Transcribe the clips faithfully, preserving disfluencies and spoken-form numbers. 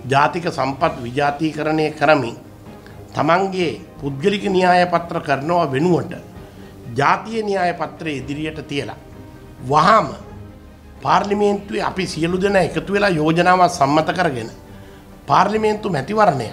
ජාතික සම්පත් විජාතීකරණය කරමින් තමන්ගේ පුද්ගලික න්‍යාය පත්‍ර කරනවා වෙනුවට ජාතිය න්‍යාය පත්‍රය ඉදිරියට තියලා වහාම පාර්ලිමේන්තුවේ අපි සියලු දෙනා එකතු වෙලා යෝජනාවක් සම්මත කරගෙන පාර්ලිමේන්තු මැතිවරණය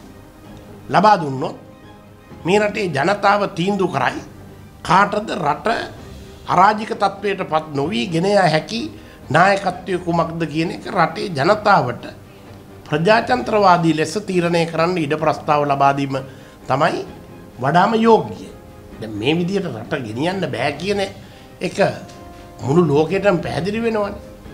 ලබා දුන්නොත් මේ රටේ ජනතාව තීන්දුව කරයි කාටද රට අරාජික තත්වයට පත් නොවි ගෙන යා හැකි නායකත්වය කුමක්ද කියන එක රටේ ජනතාවට ප්‍රජාතන්ත්‍රවාදී ලෙස තීරණය කරන්න ඉඩ ප්‍රස්තාව ලබා දීම තමයි වඩාම යෝග්‍ය. දැන් මේ විදිහට රට ගෙනියන්න බෑ කියන එක මුළු ලෝකෙටම පැහැදිලි වෙනවනේ.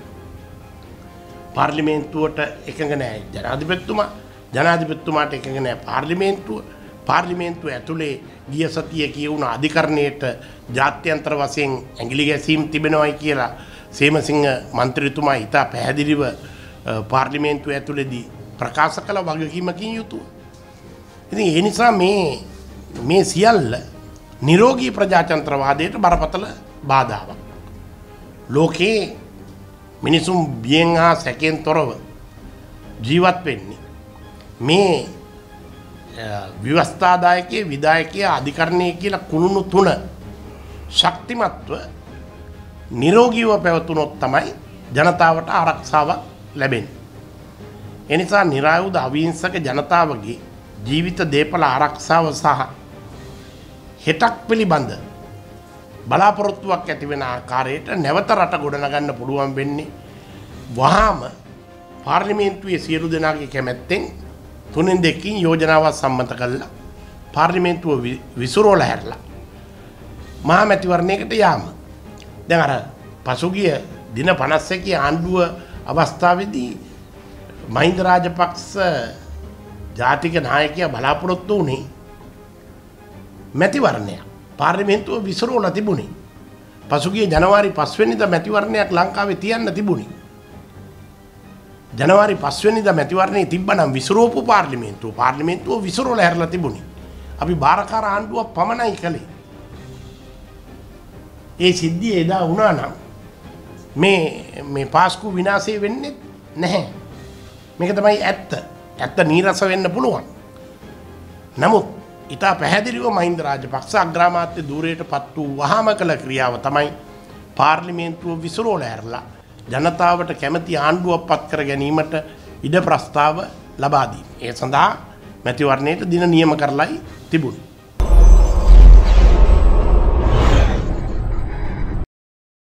පාර්ලිමේන්තුවට එකඟ නැහැ ජනාධිපතිතුමා, ජනාධිපතිතුමාට එකඟ නැහැ පාර්ලිමේන්තුව, පාර්ලිමේන්තුව ඇතුලේ ගිය සතියේ කියවුණ අධිකරණයට ජාත්‍යන්තර වශයෙන් ඇඟිලි ගැසීම් තිබෙනවයි කියලා සේමසිංහ මන්ත්‍රීතුමා ඉතා පැහැදිලිව පාර්ලිමේන්තුව ඇතුලේදී ප්‍රකාශ කළ වගකීමකින් යුතුව. ඉතින් ඒ නිසා මේ මේ සියල්ල නිරෝගී ප්‍රජාතන්ත්‍රවාදයට බරපතල බාධාවක්. ලෝකේ මිනිසුන් බියෙන් හා සැකෙන් තොරව ජීවත් වෙන්නේ මේ ව්‍යවස්ථාදායකයේ විධායකයේ අධිකරණයේ කියලා කුණුණු තුන ශක්තිමත්ව නිරෝගීව පැවතුනොත් තමයි ජනතාවට ආරක්ෂාවක් ලැබෙන්නේ. ඒ නිසා නිරායුධ අවිහිංසක ජනතාවගේ ජීවිත දේපල ආරක්ෂාව සහ හෙටක් පිළිබඳ බලාපොරොත්තුවක් ඇති වෙන ආකාරයට නැවත රට ගොඩනගන්න පුළුවන් වෙන්නේ වහාම පාර්ලිමේන්තුවේ සියලු දෙනාගේ කැමැත්තෙන් තුනෙන් දෙකකින් යෝජනාවක් සම්මත කළා පාර්ලිමේන්තුව විසිරෝලා හැරලා මහා මැතිවරණයකට යාම. දැන් අර පසුගිය දින පනස් එකේ ආණ්ඩුව අවස්ථාවේදී මහින්ද රාජපක්ෂ ජාතික නායකයා බලාපොරොත්තු වුණේ මැතිවරණයක්. පාර්ලිමේන්තුව විසිරෝලා තිබුණේ. පසුගිය ජනවාරි පහ වෙනිදා මැතිවරණයක් ලංකාවේ තියන්න තිබුණේ. ජනවාරි පහ වෙනිදා මැතිවරණේ තිබ්බනම් විසිරෝපු පාර්ලිමේන්තුව පාර්ලිමේන්තුව විසිරෝලා හැරලා තිබුණේ. අපි බාරකාර ආණ්ඩුවක් පමණයි කළේ. ඒ සිද්ධිය එදා වුණා නම් මේ මේ පාස්කු විනාශය වෙන්නේ නැහැ. මේක තමයි ඇත්ත. ඇත්ත නීරස වෙන්න පුළුවන්. නමුත් ඉතා පැහැදිලිව මහින්ද රාජපක්ෂ අග්‍රාමාත්‍ය ධූරයට පත් වූ වහාම කළ ක්‍රියාව තමයි පාර්ලිමේන්තුව විසිරෝලා හැරලා ජනතාවට කැමති ආණ්ඩුවක් පත් කර ගැනීමට ඉඩ ප්‍රස්තාව ලබා දීම. ඒ සඳහා මැතිවරණයට දින නියම කරලයි තිබුණේ.